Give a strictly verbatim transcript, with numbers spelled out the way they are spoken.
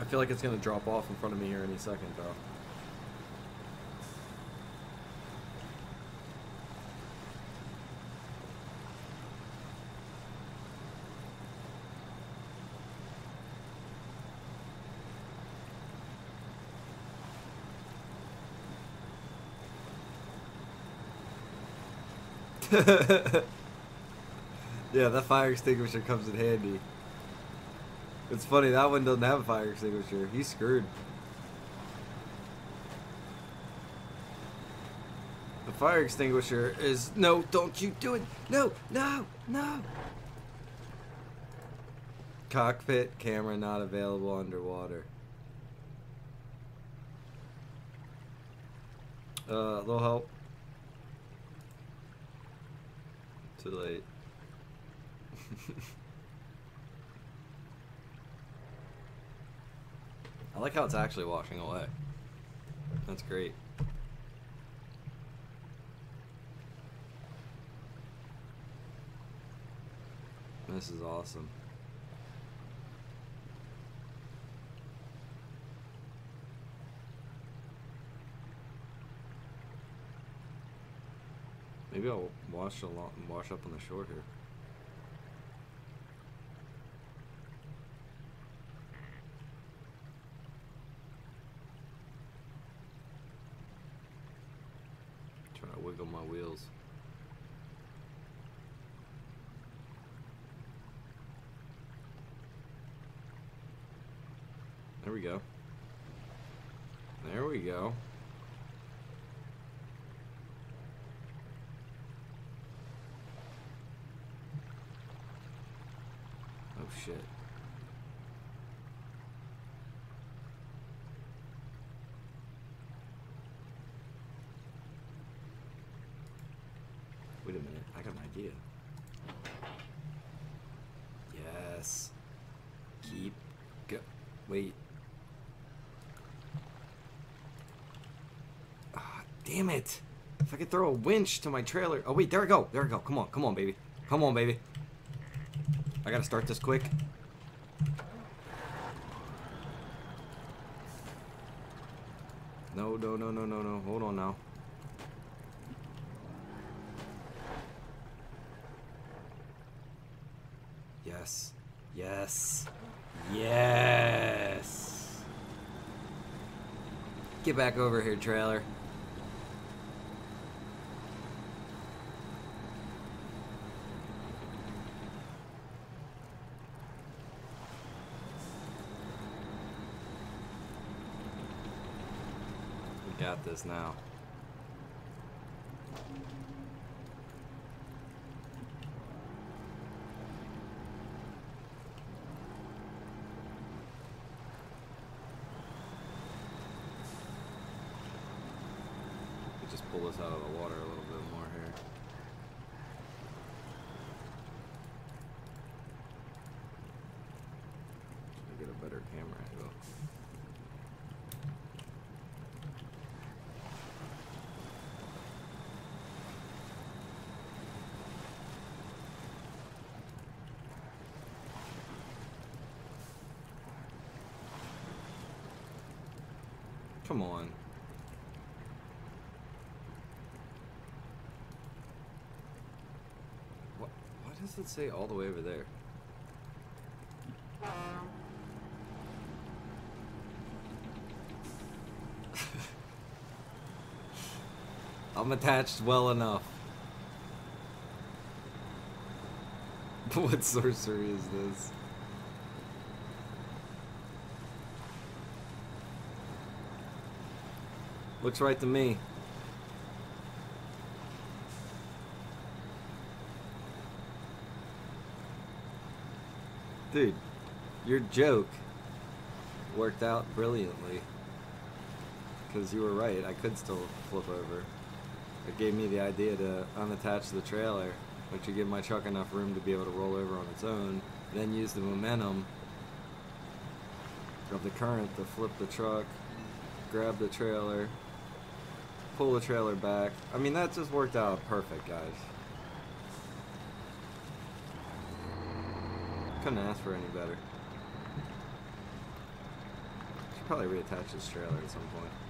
feel like it's gonna drop off in front of me here any second, though. Yeah, that fire extinguisher comes in handy. It's funny, that one doesn't have a fire extinguisher. He's screwed. The fire extinguisher is... No, don't you do it! No, no, no! Cockpit camera not available underwater. Uh, little help. Too late. I like how it's actually washing away. That's great. This is awesome. Maybe I'll wash a lot and wash up on the shore here. Trying to wiggle my wheels. There we go. There we go. Oh shit. Wait a minute, I got an idea. Yes. Keep go. Wait. Ah, damn it. If I could throw a winch to my trailer. Oh wait, there we go. There we go. Come on, come on, baby. Come on, baby. I gotta start this quick. No, no, no, no, no, no. Hold on now. Yes. Yes. Yes. Get back over here, trailer. We got this now. Just pull this out of the water a little bit more here. Try to get a better camera angle. Come on. What, what does it say all the way over there? I'm attached well enough. What sorcery is this? Looks right to me. Dude, your joke worked out brilliantly. Because you were right, I could still flip over. It gave me the idea to unattach the trailer, which would give my truck enough room to be able to roll over on its own, then use the momentum of the current to flip the truck, grab the trailer, pull the trailer back. I mean, that just worked out perfect, guys. Couldn't ask for any better. probably reattach this trailer at some point.